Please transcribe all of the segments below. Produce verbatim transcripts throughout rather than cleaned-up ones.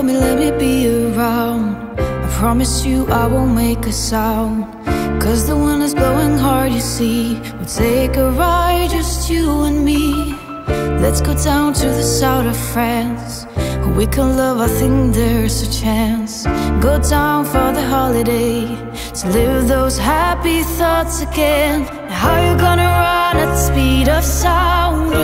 me, let me be around. I promise you I won't make a sound. Cause the wind is blowing hard, you see. We'll take a ride, just you and me. Let's go down to the south of France. We can love, I think there's a chance. Go down for the holiday, to live those happy thoughts again. How you gonna run at the speed of sound?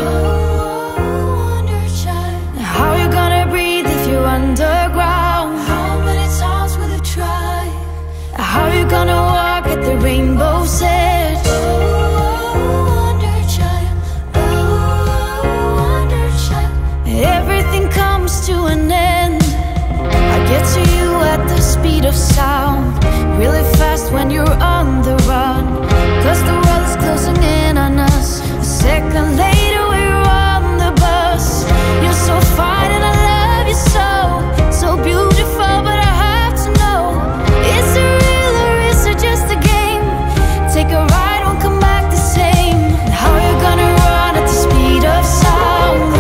How you gonna breathe if you're underground? How many times will you try? How you gonna walk at the rainbow's edge? Oh, Wonderchild, oh, Wonderchild. Everything comes to an end. I get to you at the speed of sound, really fast when you're on the run. Cause the world is closing in on us. A second later we're on the bus. You're so fine and I love you so. So beautiful, but I have to know, is it real or is it just a game? Take a ride, won't come back the same. How you gonna run at the speed of sound?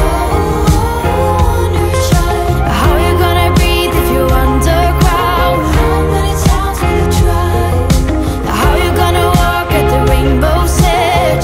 How you gonna breathe if you're underground? How many times will you try? How you gonna walk at the rainbow's edge?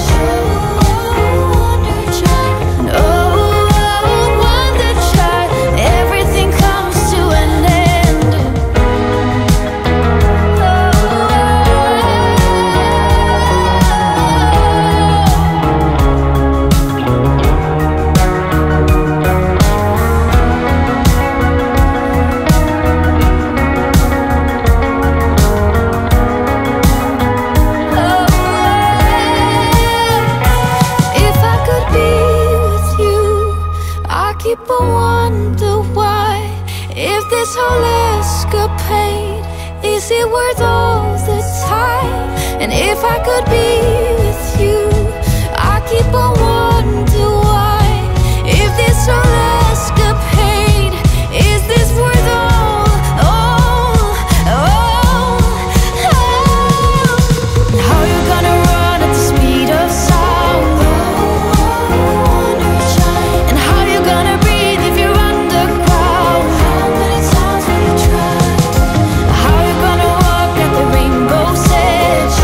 People wonder why, if this whole escapade, is it worth all the time? And if I could be with you, I keep on wonder why, if this whole escapade, is this worth all, all, all, all? How you gonna run at the speed of sound? And how you gonna breathe if you're underground? How many times will you try? How you gonna walk at the rainbow's edge?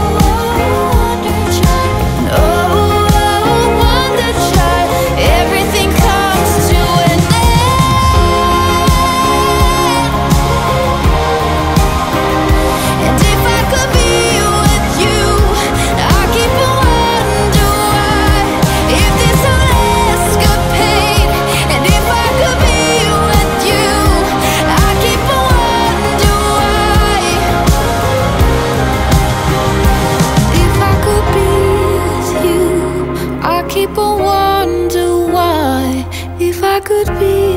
Oh, Wonderchild, everything comes to an end. And if I could be with you, I keep on wonder why, if this whole escapade. And if I could be with you, I keep on wonder why. If I could be with you, I keep on wonder why. If I could be